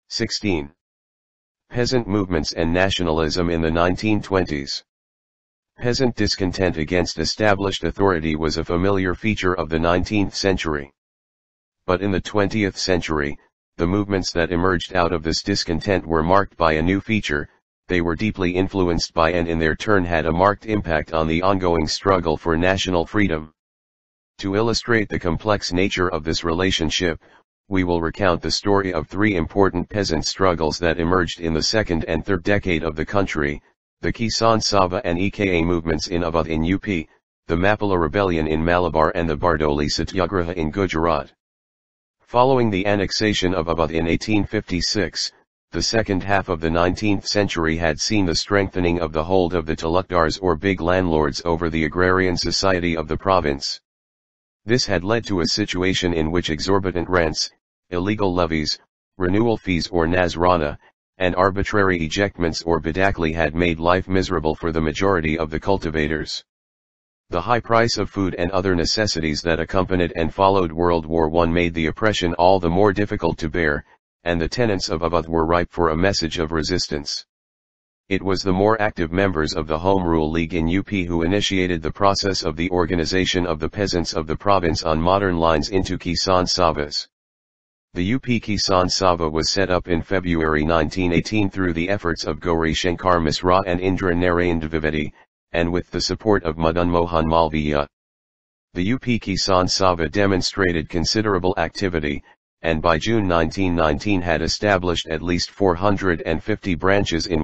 16. Peasant movements and nationalism in the 1920s. Peasant discontent against established authority was a familiar feature of the 19th century. But in the 20th century, the movements that emerged out of this discontent were marked by a new feature: they were deeply influenced by and in their turn had a marked impact on the ongoing struggle for national freedom. To illustrate the complex nature of this relationship, we will recount the story of three important peasant struggles that emerged in the second and third decade of the country: the Kisan Sabha and Eka movements in Awadh in UP, the Mappila Rebellion in Malabar and the Bardoli Satyagraha in Gujarat. Following the annexation of Awadh in 1856, the second half of the 19th century had seen the strengthening of the hold of the talukdars or big landlords over the agrarian society of the province. This had led to a situation in which exorbitant rents, illegal levies, renewal fees or nazrana, and arbitrary ejectments or badakli had made life miserable for the majority of the cultivators. The high price of food and other necessities that accompanied and followed World War I made the oppression all the more difficult to bear, and the tenants of Awadh were ripe for a message of resistance. It was the more active members of the Home Rule League in UP who initiated the process of the organization of the peasants of the province on modern lines into Kisan Sabhas. The UP Kisan Sabha was set up in February 1918 through the efforts of Gauri Shankar Misra and Indra Narayan Dwivedi, and with the support of Madan Mohan Malviya. The UP Kisan Sabha demonstrated considerable activity, and by June 1919 had established at least 450 branches in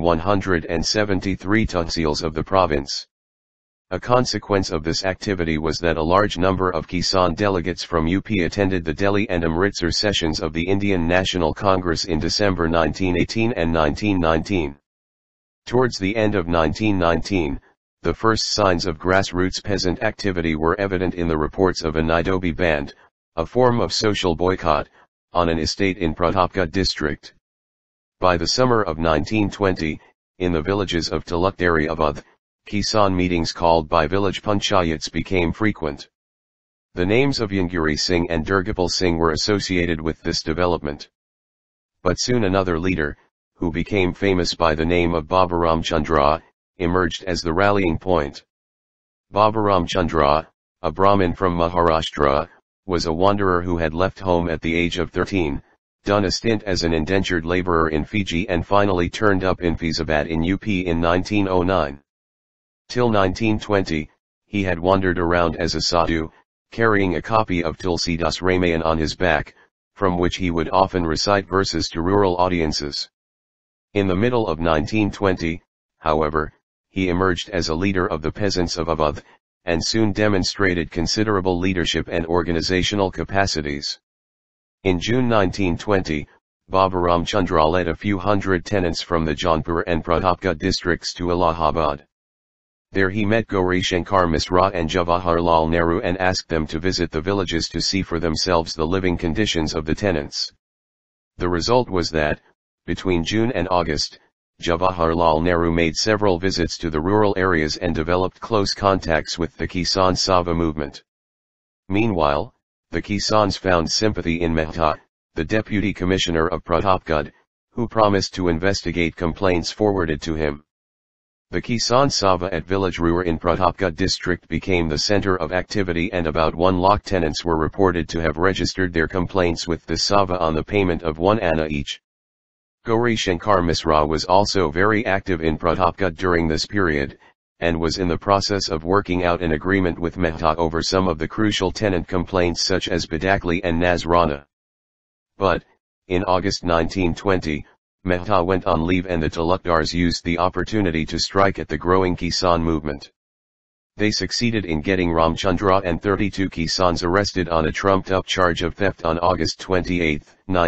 173 tahsils of the province. A consequence of this activity was that a large number of Kisan delegates from UP attended the Delhi and Amritsar sessions of the Indian National Congress in December 1918 and 1919. Towards the end of 1919, the first signs of grassroots peasant activity were evident in the reports of a Naidobi band, a form of social boycott, on an estate in Pratapgarh district. By the summer of 1920, in the villages of Talukdari Awadh, Kisan meetings called by village panchayats became frequent. The names of Yanguri Singh and Durgapal Singh were associated with this development. But soon another leader, who became famous by the name of Baburam Chandra, emerged as the rallying point. Baburam Chandra, a Brahmin from Maharashtra, was a wanderer who had left home at the age of 13, done a stint as an indentured laborer in Fiji and finally turned up in Faizabad in UP in 1909. Till 1920, he had wandered around as a sadhu, carrying a copy of Tulsidas Ramayan on his back, from which he would often recite verses to rural audiences. In the middle of 1920, however, he emerged as a leader of the peasants of Awadh, and soon demonstrated considerable leadership and organizational capacities. In June 1920, Baburam Chandra led a few hundred tenants from the Jaunpur and Pratapgarh districts to Allahabad. There he met Gauri Shankar Misra and Jawaharlal Nehru and asked them to visit the villages to see for themselves the living conditions of the tenants. The result was that, between June and August, Jawaharlal Nehru made several visits to the rural areas and developed close contacts with the Kisan Sabha movement. Meanwhile, the Kisans found sympathy in Mehta, the deputy commissioner of Pratapgarh, who promised to investigate complaints forwarded to him. The Kisan Sabha at village Ruar in Pratapgarh district became the center of activity and about 1 lakh tenants were reported to have registered their complaints with the Sabha on the payment of 1 anna each. Gauri Shankar Misra was also very active in Pratapgarh during this period, and was in the process of working out an agreement with Mehta over some of the crucial tenant complaints such as Badakli and Nazrana. But, in August 1920, Mehta went on leave and the Talukdars used the opportunity to strike at the growing Kisan movement. They succeeded in getting Ramchandra and 32 Kisans arrested on a trumped-up charge of theft on August 28,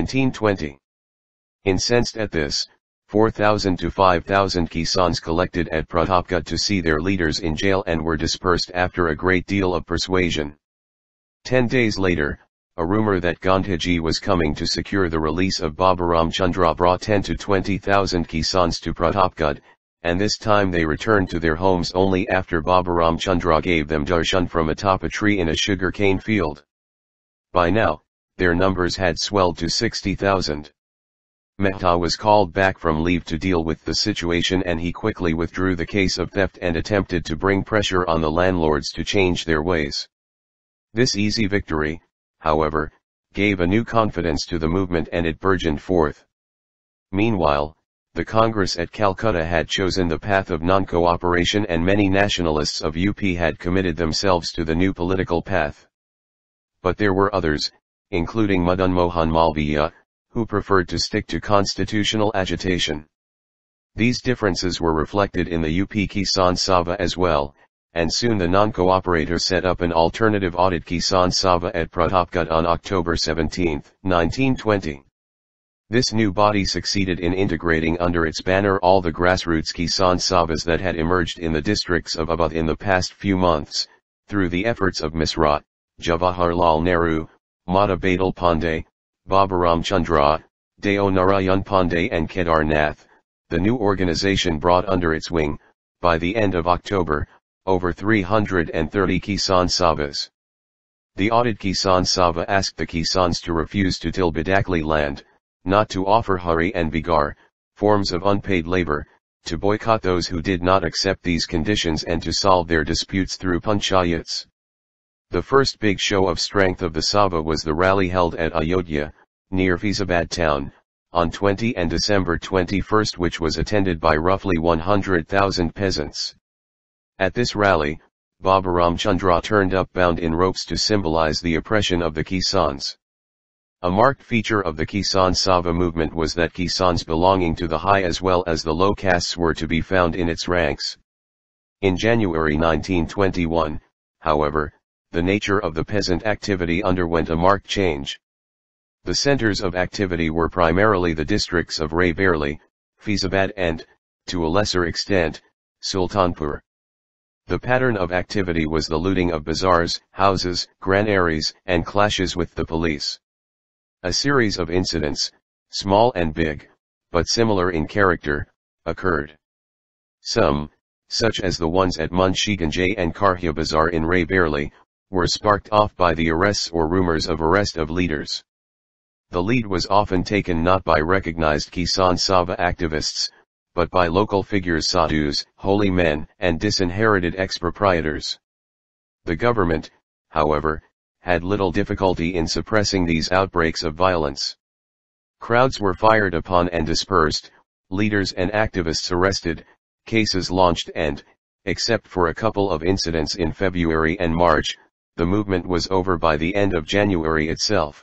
1920. Incensed at this, 4,000 to 5,000 Kisans collected at Pratapgarh to see their leaders in jail and were dispersed after a great deal of persuasion. 10 days later, a rumor that Gandhiji was coming to secure the release of Baburam Chandra brought 10 to 20,000 Kisans to Pratapgarh, and this time they returned to their homes only after Baburam Chandra gave them darshan from atop a tree in a sugarcane field. By now, their numbers had swelled to 60,000. Mehta was called back from leave to deal with the situation, and he quickly withdrew the case of theft and attempted to bring pressure on the landlords to change their ways. This easy victory, however, gave a new confidence to the movement and it burgeoned forth. Meanwhile, the Congress at Calcutta had chosen the path of non-cooperation, and many nationalists of UP had committed themselves to the new political path. But there were others, including Madan Mohan Malviya, who preferred to stick to constitutional agitation. These differences were reflected in the UP Kisan Sabha as well, and soon the non-cooperators set up an alternative Audit Kisan Sabha at Pratapgarh on October 17, 1920. This new body succeeded in integrating under its banner all the grassroots Kisan Sabhas that had emerged in the districts of Awadh in the past few months, through the efforts of Misrat, Jawaharlal Nehru, Mata Badal Pandey, Baburam Chandra, Deo Narayan Pandey and Kedar Nath. The new organization brought under its wing, by the end of October, over 330 Kisan Sabhas. The Audit Kisan Sabha asked the Kisans to refuse to till Badakli land, not to offer Hari and Bigar, forms of unpaid labor, to boycott those who did not accept these conditions, and to solve their disputes through panchayats. The first big show of strength of the Sabha was the rally held at Ayodhya, near Faizabad town, on 20 and December 21, which was attended by roughly 100,000 peasants. At this rally, Baburam Chandra turned up bound in ropes to symbolize the oppression of the Kisans. A marked feature of the Kisan Sabha movement was that Kisans belonging to the high as well as the low castes were to be found in its ranks. In January 1921, however, the nature of the peasant activity underwent a marked change. The centers of activity were primarily the districts of Raebareli, Faizabad and, to a lesser extent, Sultanpur. The pattern of activity was the looting of bazaars, houses, granaries, and clashes with the police. A series of incidents, small and big, but similar in character, occurred. Some, such as the ones at Munshiganj and Karhya Bazaar in Raebareli, were sparked off by the arrests or rumors of arrest of leaders. The lead was often taken not by recognized Kisan Sabha activists, but by local figures, sadhus, holy men, and disinherited ex-proprietors. The government, however, had little difficulty in suppressing these outbreaks of violence. Crowds were fired upon and dispersed, leaders and activists arrested, cases launched, and, except for a couple of incidents in February and March, the movement was over by the end of January itself.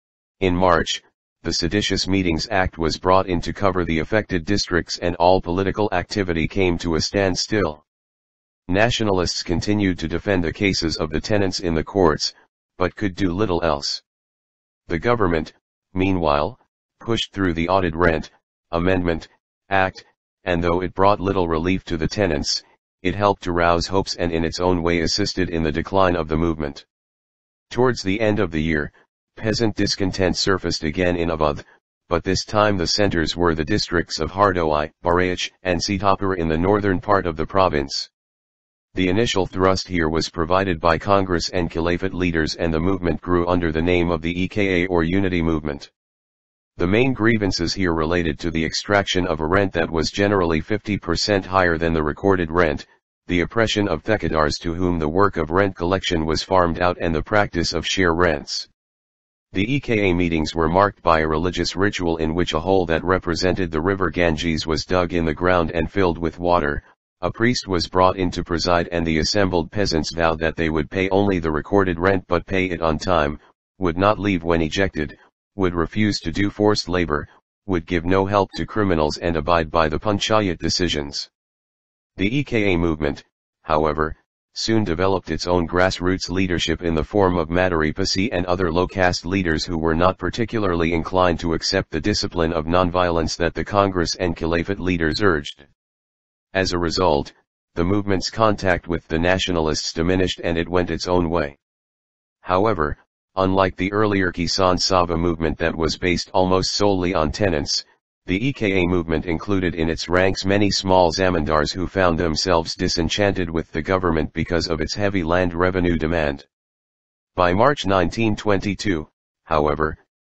In March, the Seditious Meetings Act was brought in to cover the affected districts, and all political activity came to a standstill. Nationalists continued to defend the cases of the tenants in the courts, but could do little else. The government, meanwhile, pushed through the Audit Rent Amendment Act, and though it brought little relief to the tenants, it helped to rouse hopes and in its own way assisted in the decline of the movement. Towards the end of the year, peasant discontent surfaced again in Awadh, but this time the centers were the districts of Hardoi, Bareilly, and Sitapur in the northern part of the province. The initial thrust here was provided by Congress and Caliphate leaders, and the movement grew under the name of the EKA or Unity Movement. The main grievances here related to the extraction of a rent that was generally 50% higher than the recorded rent, the oppression of thekadars to whom the work of rent collection was farmed out, and the practice of share rents. The EKA meetings were marked by a religious ritual in which a hole that represented the river Ganges was dug in the ground and filled with water. A priest was brought in to preside, and the assembled peasants vowed that they would pay only the recorded rent but pay it on time, would not leave when ejected, would refuse to do forced labor, would give no help to criminals, and abide by the panchayat decisions. The EKA movement, however, soon developed its own grassroots leadership in the form of Madaripasi and other low-caste leaders who were not particularly inclined to accept the discipline of nonviolence that the Congress and Caliphate leaders urged. As a result, the movement's contact with the nationalists diminished and it went its own way. However, unlike the earlier Kisan Sabha movement that was based almost solely on tenants, the EKA movement included in its ranks many small zamindars who found themselves disenchanted with the government because of its heavy land revenue demand. By March 1922, however,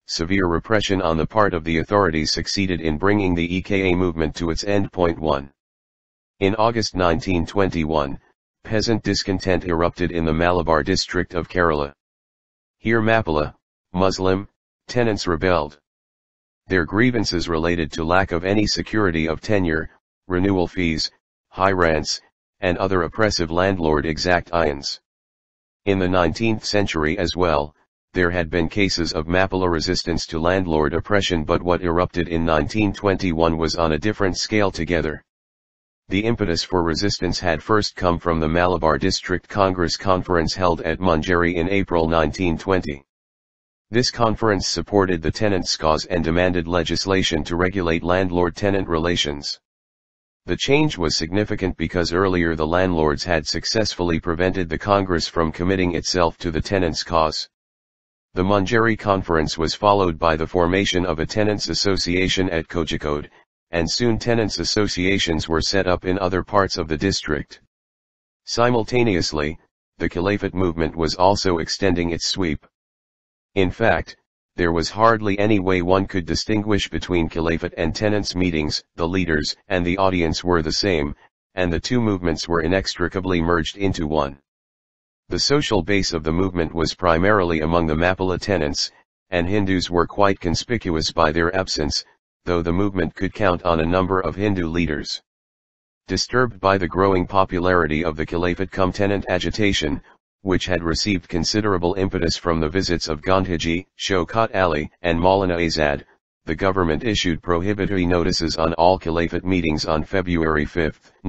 severe repression on the part of the authorities succeeded in bringing the EKA movement to its end point. 1. In August 1921, peasant discontent erupted in the Malabar district of Kerala. Here Mappila, Muslim, tenants rebelled. Their grievances related to lack of any security of tenure, renewal fees, high rents, and other oppressive landlord exactions. In the 19th century as well, there had been cases of Mappila resistance to landlord oppression, but what erupted in 1921 was on a different scale together. The impetus for resistance had first come from the Malabar District Congress conference held at Manjeri in April 1920. This conference supported the tenants' cause and demanded legislation to regulate landlord-tenant relations. The change was significant because earlier the landlords had successfully prevented the Congress from committing itself to the tenants' cause. The Manjeri conference was followed by the formation of a tenants' association at Kozhikode, and soon tenants' associations were set up in other parts of the district. Simultaneously, the Caliphate movement was also extending its sweep. In fact, there was hardly any way one could distinguish between Caliphate and tenants' meetings. The leaders and the audience were the same, and the two movements were inextricably merged into one. The social base of the movement was primarily among the Mappila tenants, and Hindus were quite conspicuous by their absence, though the movement could count on a number of Hindu leaders. Disturbed by the growing popularity of the Caliphate-cum-tenant agitation, which had received considerable impetus from the visits of Gandhiji, Shaukat Ali, and Maulana Azad, the government issued prohibitory notices on all Caliphate meetings on February 5,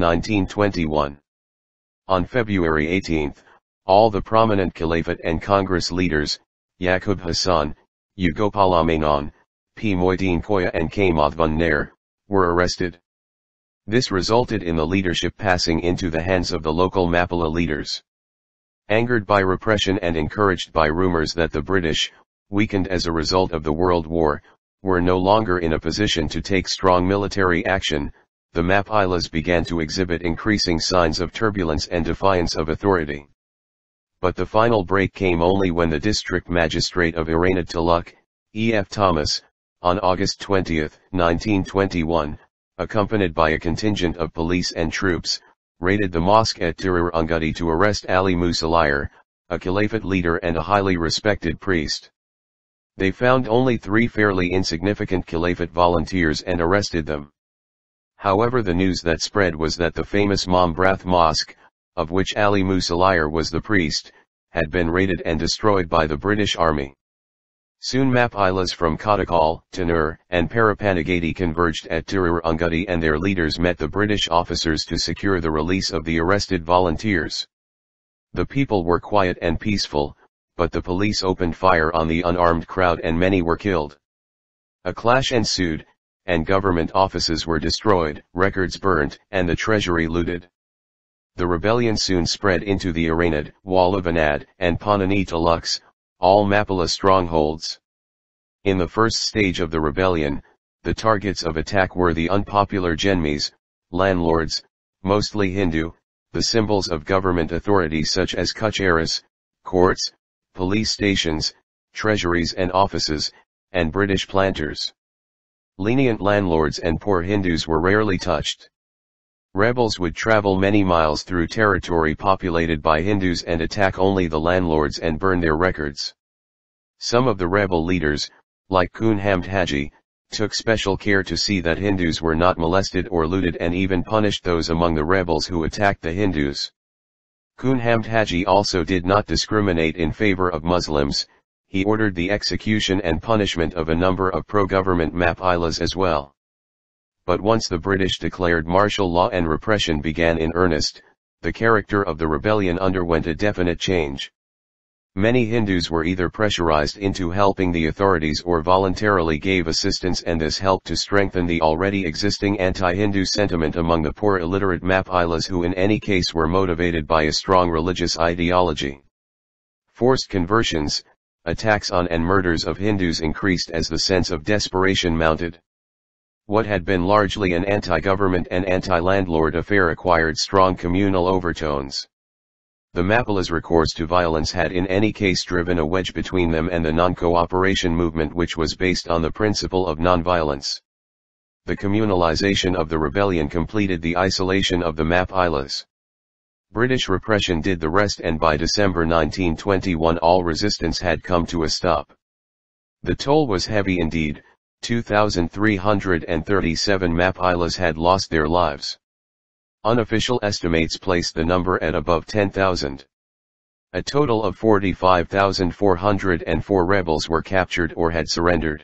1921. On February 18, all the prominent Caliphate and Congress leaders, Yaqub Hassan, Ugopala Menon, P. Moideen Koya and K. Madhavan Nair, were arrested. This resulted in the leadership passing into the hands of the local Mappila leaders. Angered by repression and encouraged by rumors that the British, weakened as a result of the World War, were no longer in a position to take strong military action, the Mappilas began to exhibit increasing signs of turbulence and defiance of authority. But the final break came only when the district magistrate of Iranad Taluk, E. F. Thomas, on August 20, 1921, accompanied by a contingent of police and troops, raided the mosque at Tirurangudi to arrest Ali Musalayar, a Caliphate leader and a highly respected priest. They found only 3 fairly insignificant Caliphate volunteers and arrested them. However, the news that spread was that the famous Mombrath Mosque, of which Ali Musalayar was the priest, had been raided and destroyed by the British Army. Soon Mappilas from Kottakkal, Tanur, and Parapanagadi converged at Tirurangudi and their leaders met the British officers to secure the release of the arrested volunteers. The people were quiet and peaceful, but the police opened fire on the unarmed crowd and many were killed. A clash ensued, and government offices were destroyed, records burnt, and the treasury looted. The rebellion soon spread into the Iranad, Wallavanad, and Panani Taluks, all Mappila strongholds. In the first stage of the rebellion, the targets of attack were the unpopular Janmis, landlords, mostly Hindu, the symbols of government authority such as kacharis, courts, police stations, treasuries and offices, and British planters. Lenient landlords and poor Hindus were rarely touched. Rebels would travel many miles through territory populated by Hindus and attack only the landlords and burn their records. Some of the rebel leaders, like Kun Hamd Haji, took special care to see that Hindus were not molested or looted and even punished those among the rebels who attacked the Hindus. Kun Hamd Haji also did not discriminate in favor of Muslims, he ordered the execution and punishment of a number of pro-government Mappilas as well. But once the British declared martial law and repression began in earnest, the character of the rebellion underwent a definite change. Many Hindus were either pressurized into helping the authorities or voluntarily gave assistance, and this helped to strengthen the already existing anti-Hindu sentiment among the poor illiterate Mappilas who in any case were motivated by a strong religious ideology. Forced conversions, attacks on and murders of Hindus increased as the sense of desperation mounted. What had been largely an anti-government and anti-landlord affair acquired strong communal overtones. The Mapilas' recourse to violence had in any case driven a wedge between them and the non-cooperation movement, which was based on the principle of non-violence. The communalization of the rebellion completed the isolation of the Mapilas. British repression did the rest, and by December 1921 all resistance had come to a stop. The toll was heavy indeed. 2,337 Mapilas had lost their lives. Unofficial estimates placed the number at above 10,000. A total of 45,404 rebels were captured or had surrendered.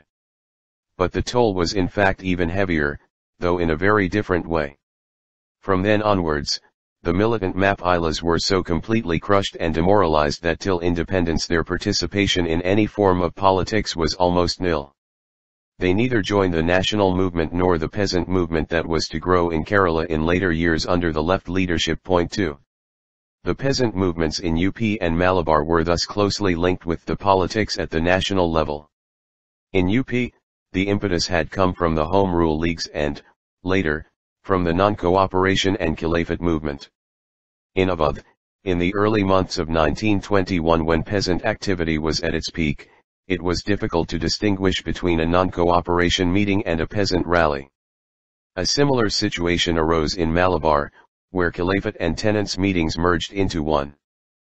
But the toll was in fact even heavier, though in a very different way. From then onwards, the militant Mapilas were so completely crushed and demoralized that till independence their participation in any form of politics was almost nil. They neither joined the national movement nor the peasant movement that was to grow in Kerala in later years under the left leadership. Point 2. The peasant movements in UP and Malabar were thus closely linked with the politics at the national level. In UP, the impetus had come from the Home Rule Leagues and, later, from the non-cooperation and Caliphate movement. In Awadh, in the early months of 1921, when peasant activity was at its peak, it was difficult to distinguish between a non-cooperation meeting and a peasant rally. A similar situation arose in Malabar, where Caliphate and tenants' meetings merged into one.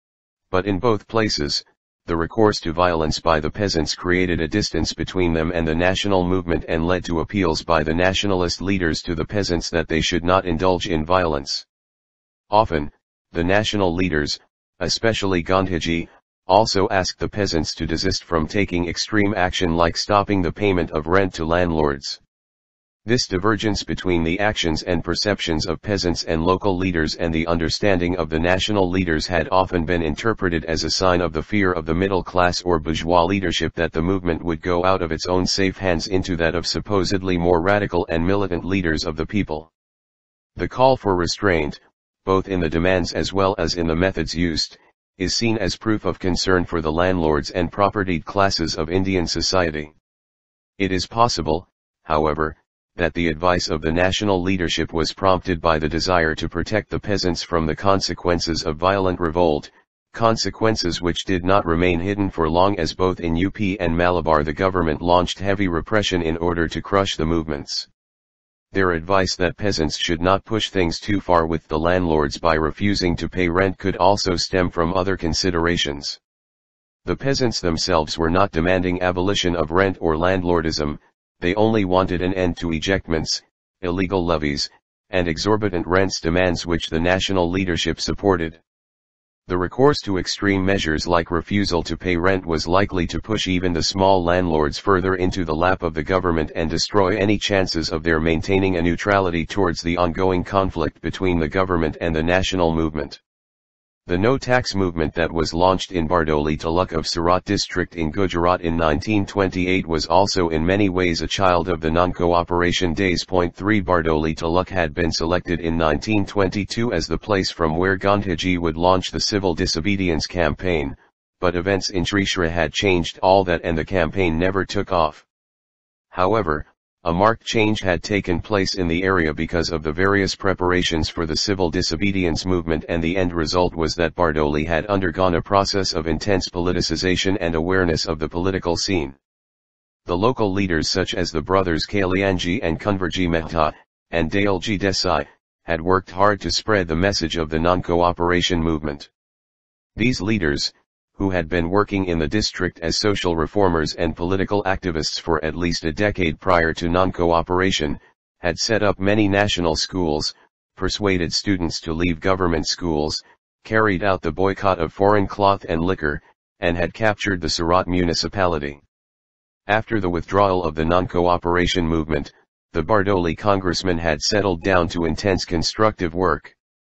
But in both places, the recourse to violence by the peasants created a distance between them and the national movement and led to appeals by the nationalist leaders to the peasants that they should not indulge in violence. Often, the national leaders, especially Gandhiji, also asked the peasants to desist from taking extreme action like stopping the payment of rent to landlords. This divergence between the actions and perceptions of peasants and local leaders and the understanding of the national leaders had often been interpreted as a sign of the fear of the middle class or bourgeois leadership that the movement would go out of its own safe hands into that of supposedly more radical and militant leaders of the people. The call for restraint, both in the demands as well as in the methods used, is seen as proof of concern for the landlords and propertied classes of Indian society. It is possible, however, that the advice of the national leadership was prompted by the desire to protect the peasants from the consequences of violent revolt, consequences which did not remain hidden for long, as both in UP and Malabar the government launched heavy repression in order to crush the movements. Their advice that peasants should not push things too far with the landlords by refusing to pay rent could also stem from other considerations. The peasants themselves were not demanding abolition of rent or landlordism, they only wanted an end to ejectments, illegal levies, and exorbitant rents, demands which the national leadership supported. The recourse to extreme measures like refusal to pay rent was likely to push even the small landlords further into the lap of the government and destroy any chances of their maintaining a neutrality towards the ongoing conflict between the government and the national movement. The no-tax movement that was launched in Bardoli Taluk of Surat district in Gujarat in 1928 was also in many ways a child of the non-cooperation days. 3 Bardoli Taluk had been selected in 1922 as the place from where Gandhiji would launch the civil disobedience campaign, but events in Trishra had changed all that and the campaign never took off. However, a marked change had taken place in the area because of the various preparations for the civil disobedience movement, and the end result was that Bardoli had undergone a process of intense politicization and awareness of the political scene. The local leaders such as the brothers Kalyanji and Kunverji Mehta, and Dayalji Desai, had worked hard to spread the message of the non-cooperation movement. These leaders, who had been working in the district as social reformers and political activists for at least a decade prior to non-cooperation, had set up many national schools, persuaded students to leave government schools, carried out the boycott of foreign cloth and liquor, and had captured the Surat municipality. After the withdrawal of the non-cooperation movement, the Bardoli congressmen had settled down to intense constructive work.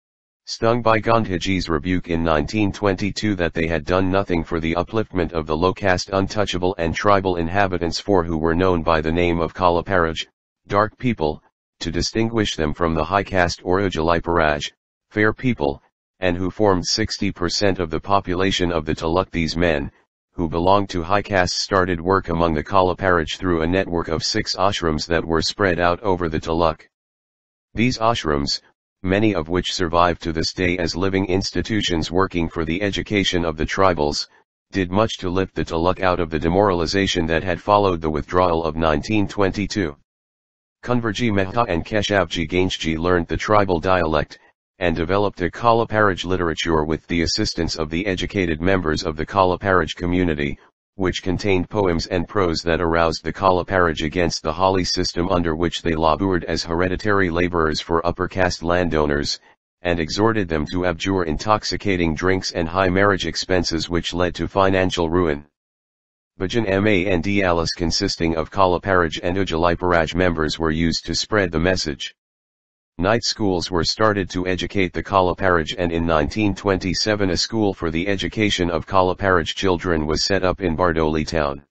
Stung by Gandhiji's rebuke in 1922 that they had done nothing for the upliftment of the low-caste untouchable and tribal inhabitants who were known by the name of Kalaparaj, dark people, to distinguish them from the high-caste or Ujaliparaj, fair people, and who formed 60% of the population of the Taluk. These men, who belonged to high caste, started work among the Kalaparaj through a network of 6 ashrams that were spread out over the Taluk. These ashrams, many of which survive to this day as living institutions working for the education of the tribals, did much to lift the Taluk out of the demoralization that had followed the withdrawal of 1922. Kunverji Mehta and Keshavji Ganjji learned the tribal dialect, and developed a Kalaparaj literature with the assistance of the educated members of the Kalaparaj community, which contained poems and prose that aroused the Kalaparaj against the Hali system under which they labored as hereditary laborers for upper caste landowners, and exhorted them to abjure intoxicating drinks and high marriage expenses which led to financial ruin. Bhajan Mandalas consisting of Kalaparaj and Ujjaliparaj members were used to spread the message. Night schools were started to educate the Kalaparaj, and in 1927 a school for the education of Kalaparaj children was set up in Bardoli town.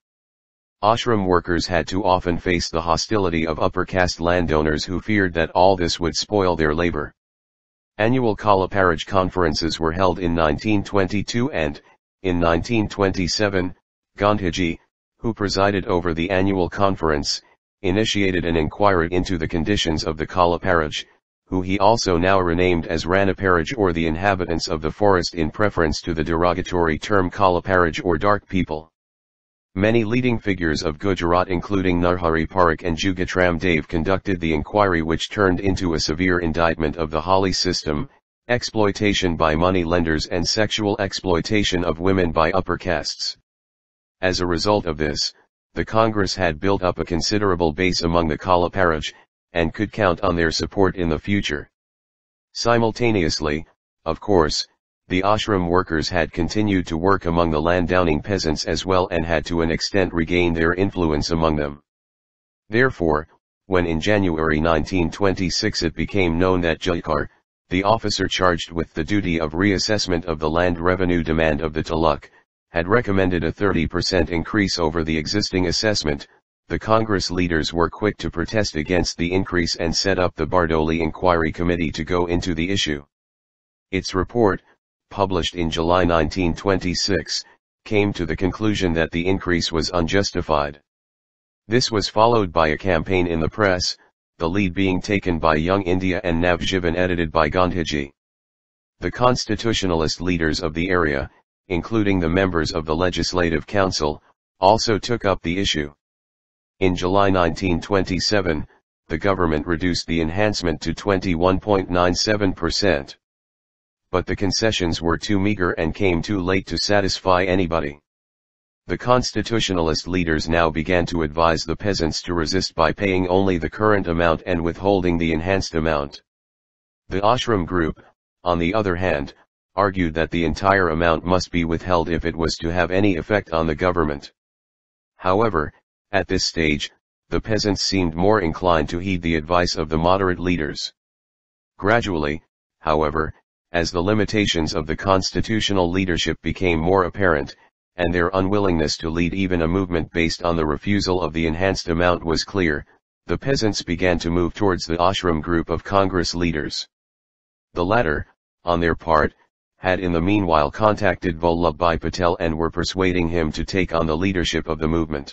Ashram workers had to often face the hostility of upper caste landowners who feared that all this would spoil their labor. Annual Kalaparaj conferences were held in 1922 and, in 1927, Gandhiji, who presided over the annual conference, initiated an inquiry into the conditions of the Kalaparaj, who he also now renamed as Ranaparaj or the inhabitants of the forest in preference to the derogatory term Kalaparaj or dark people. Many leading figures of Gujarat including Narhari Parikh and Jugatram Dave conducted the inquiry, which turned into a severe indictment of the Hali system, exploitation by money lenders and sexual exploitation of women by upper castes. As a result of this, the Congress had built up a considerable base among the Kalaparaj, and could count on their support in the future. Simultaneously, of course, the ashram workers had continued to work among the landowning peasants as well and had to an extent regained their influence among them. Therefore, when in January 1926 it became known that Jaikar, the officer charged with the duty of reassessment of the land revenue demand of the Taluk, had recommended a 30% increase over the existing assessment, the Congress leaders were quick to protest against the increase and set up the Bardoli Inquiry Committee to go into the issue. Its report, published in July 1926, came to the conclusion that the increase was unjustified. This was followed by a campaign in the press, the lead being taken by Young India and Navjivan, edited by Gandhiji. The constitutionalist leaders of the area, including the members of the Legislative Council, also took up the issue. In July 1927, the government reduced the enhancement to 21.97%. But the concessions were too meager and came too late to satisfy anybody. The constitutionalist leaders now began to advise the peasants to resist by paying only the current amount and withholding the enhanced amount. The ashram group, on the other hand, argued that the entire amount must be withheld if it was to have any effect on the government. However, at this stage, the peasants seemed more inclined to heed the advice of the moderate leaders. Gradually, however, as the limitations of the constitutional leadership became more apparent, and their unwillingness to lead even a movement based on the refusal of the enhanced amount was clear, the peasants began to move towards the ashram group of Congress leaders. The latter, on their part, had in the meanwhile contacted Vallabhbhai Patel and were persuading him to take on the leadership of the movement.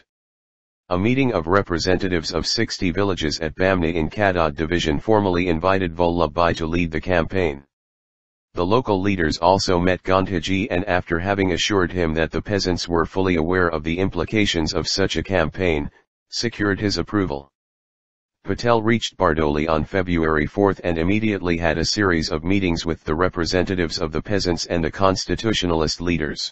A meeting of representatives of 60 villages at Bamni in Kadad division formally invited Vallabhbhai to lead the campaign. The local leaders also met Gandhiji, and after having assured him that the peasants were fully aware of the implications of such a campaign, secured his approval. Patel reached Bardoli on February 4 and immediately had a series of meetings with the representatives of the peasants and the constitutionalist leaders.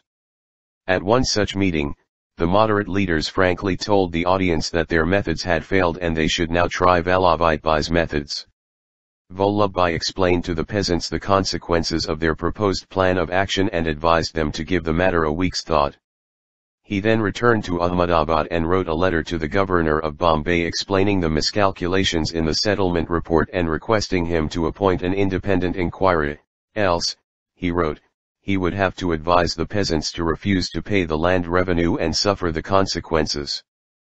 At one such meeting, the moderate leaders frankly told the audience that their methods had failed and they should now try Vallabhbhai's methods. Vallabhbhai explained to the peasants the consequences of their proposed plan of action and advised them to give the matter a week's thought. He then returned to Ahmedabad and wrote a letter to the governor of Bombay explaining the miscalculations in the settlement report and requesting him to appoint an independent inquiry, else, he wrote, he would have to advise the peasants to refuse to pay the land revenue and suffer the consequences.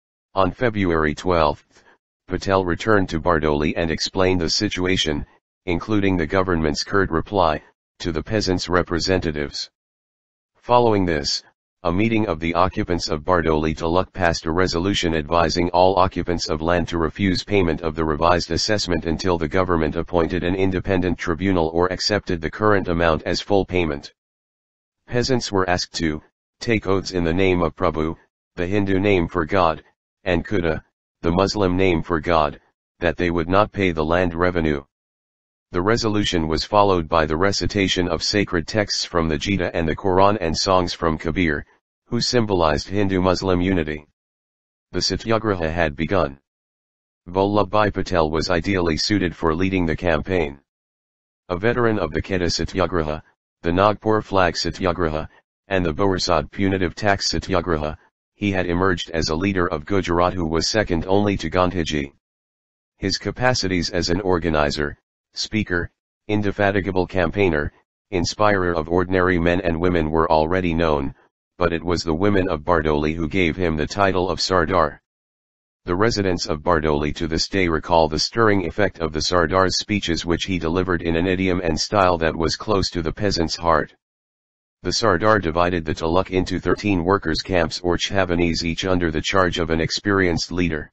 On February 12, Patel returned to Bardoli and explained the situation, including the government's curt reply, to the peasants' representatives. Following this, a meeting of the occupants of Bardoli Taluk passed a resolution advising all occupants of land to refuse payment of the revised assessment until the government appointed an independent tribunal or accepted the current amount as full payment. Peasants were asked to take oaths in the name of Prabhu, the Hindu name for God, and Khuda, the Muslim name for God, that they would not pay the land revenue. The resolution was followed by the recitation of sacred texts from the Gita and the Quran and songs from Kabir, who symbolized Hindu-Muslim unity. The Satyagraha had begun. Vallabhbhai Patel was ideally suited for leading the campaign. A veteran of the Kheda Satyagraha, the Nagpur Flag Satyagraha, and the Boersad punitive tax Satyagraha, he had emerged as a leader of Gujarat who was second only to Gandhiji. His capacities as an organizer, speaker, indefatigable campaigner, inspirer of ordinary men and women were already known, but it was the women of Bardoli who gave him the title of Sardar. The residents of Bardoli to this day recall the stirring effect of the Sardar's speeches which he delivered in an idiom and style that was close to the peasant's heart. The Sardar divided the Taluk into 13 workers' camps or chhavanis each under the charge of an experienced leader.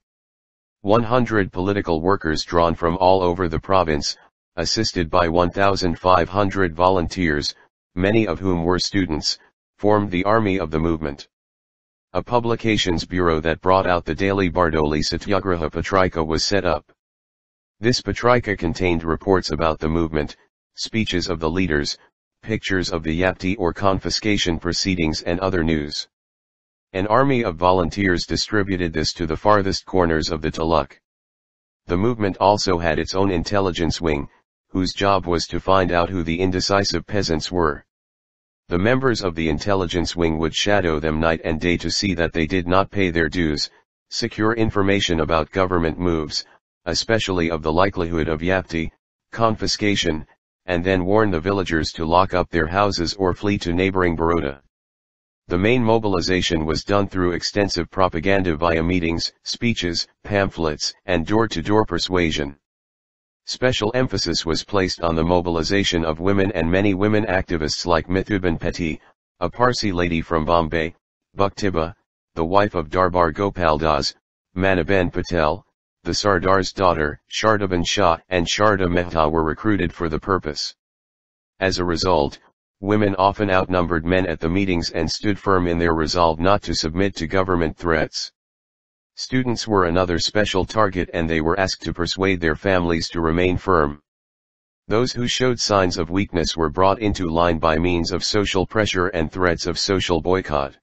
100 political workers drawn from all over the province, assisted by 1,500 volunteers, many of whom were students, formed the army of the movement. A publications bureau that brought out the daily Bardoli Satyagraha Patrika was set up. This Patrika contained reports about the movement, speeches of the leaders, pictures of the yapti or confiscation proceedings and other news. An army of volunteers distributed this to the farthest corners of the Taluk. The movement also had its own intelligence wing, whose job was to find out who the indecisive peasants were. The members of the intelligence wing would shadow them night and day to see that they did not pay their dues, secure information about government moves, especially of the likelihood of yapti, confiscation, and then warn the villagers to lock up their houses or flee to neighboring Baroda. The main mobilization was done through extensive propaganda via meetings, speeches, pamphlets, and door-to-door persuasion. Special emphasis was placed on the mobilization of women and many women activists like Mithuban Petty, a Parsi lady from Bombay, Bhaktiba, the wife of Darbar Gopal Das, Manaben Patel, the Sardar's daughter, Shardaban Shah and Sharda Mehta were recruited for the purpose. As a result, women often outnumbered men at the meetings and stood firm in their resolve not to submit to government threats. Students were another special target and they were asked to persuade their families to remain firm. Those who showed signs of weakness were brought into line by means of social pressure and threats of social boycott.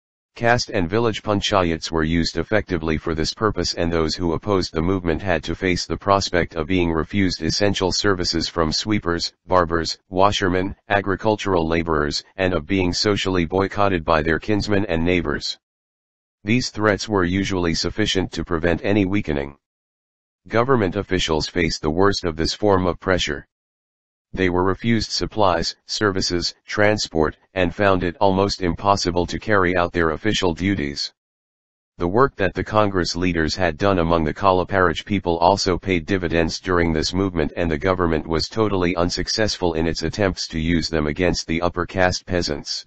Caste and village panchayats were used effectively for this purpose, and those who opposed the movement had to face the prospect of being refused essential services from sweepers, barbers, washermen, agricultural laborers, and of being socially boycotted by their kinsmen and neighbors. These threats were usually sufficient to prevent any weakening. Government officials faced the worst of this form of pressure. They were refused supplies, services, transport, and found it almost impossible to carry out their official duties. The work that the Congress leaders had done among the Kalaparaj people also paid dividends during this movement, and the government was totally unsuccessful in its attempts to use them against the upper caste peasants.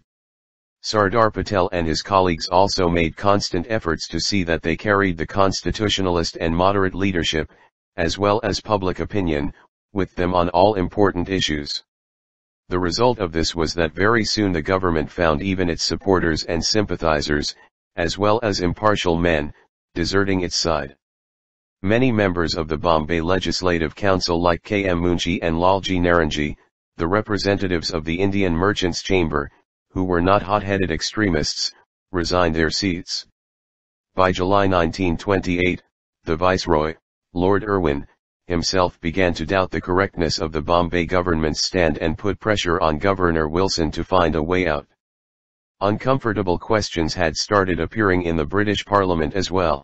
Sardar Patel and his colleagues also made constant efforts to see that they carried the constitutionalist and moderate leadership, as well as public opinion, with them on all important issues. The result of this was that very soon the government found even its supporters and sympathizers, as well as impartial men, deserting its side. Many members of the Bombay Legislative Council like K. M. Munshi and Lalji Naranji, the representatives of the Indian Merchants' Chamber, who were not hot-headed extremists, resigned their seats. By July 1928, the Viceroy, Lord Irwin, himself began to doubt the correctness of the Bombay government's stand and put pressure on Governor Wilson to find a way out. Uncomfortable questions had started appearing in the British Parliament as well.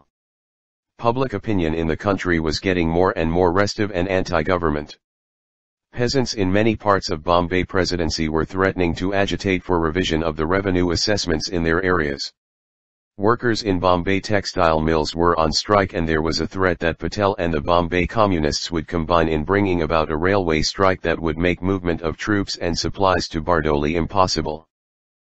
Public opinion in the country was getting more and more restive and anti-government. Peasants in many parts of Bombay Presidency were threatening to agitate for revision of the revenue assessments in their areas. Workers in Bombay textile mills were on strike, and there was a threat that Patel and the Bombay Communists would combine in bringing about a railway strike that would make movement of troops and supplies to Bardoli impossible.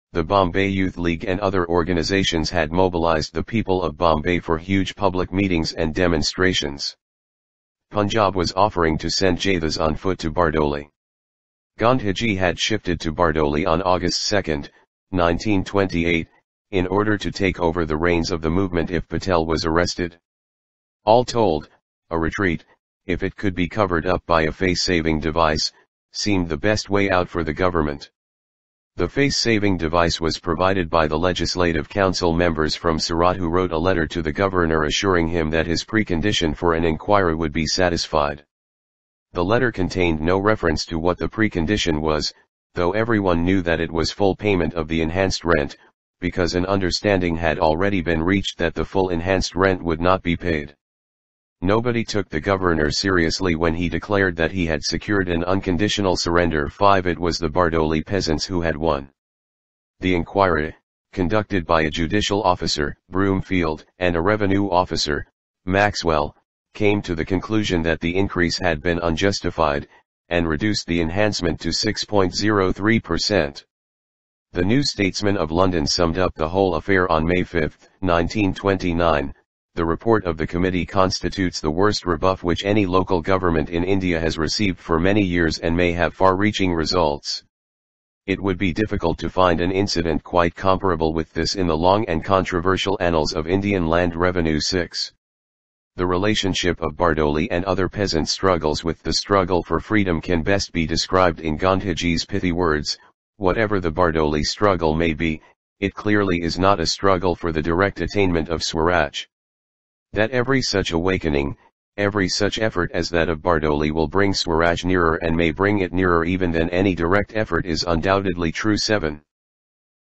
the Bombay Youth League and other organizations had mobilized the people of Bombay for huge public meetings and demonstrations. Punjab was offering to send Jathas on foot to Bardoli. Gandhiji had shifted to Bardoli on August 2, 1928, in order to take over the reins of the movement if Patel was arrested. All told, a retreat, if it could be covered up by a face-saving device, seemed the best way out for the government. The face-saving device was provided by the Legislative Council members from Surat who wrote a letter to the governor assuring him that his precondition for an inquiry would be satisfied. The letter contained no reference to what the precondition was, though everyone knew that it was full payment of the enhanced rent, because an understanding had already been reached that the full enhanced rent would not be paid. Nobody took the governor seriously when he declared that he had secured an unconditional surrender. 5. It was the Bardoli peasants who had won. The inquiry, conducted by a judicial officer, Broomfield, and a revenue officer, Maxwell, came to the conclusion that the increase had been unjustified, and reduced the enhancement to 6.03%. The New Statesman of London summed up the whole affair on May 5, 1929. The report of the committee constitutes the worst rebuff which any local government in India has received for many years and may have far-reaching results. It would be difficult to find an incident quite comparable with this in the long and controversial annals of Indian land revenue. 6. The relationship of Bardoli and other peasant struggles with the struggle for freedom can best be described in Gandhiji's pithy words: whatever the Bardoli struggle may be, it clearly is not a struggle for the direct attainment of Swaraj. That every such awakening, every such effort as that of Bardoli will bring Swaraj nearer and may bring it nearer even than any direct effort is undoubtedly true. 7.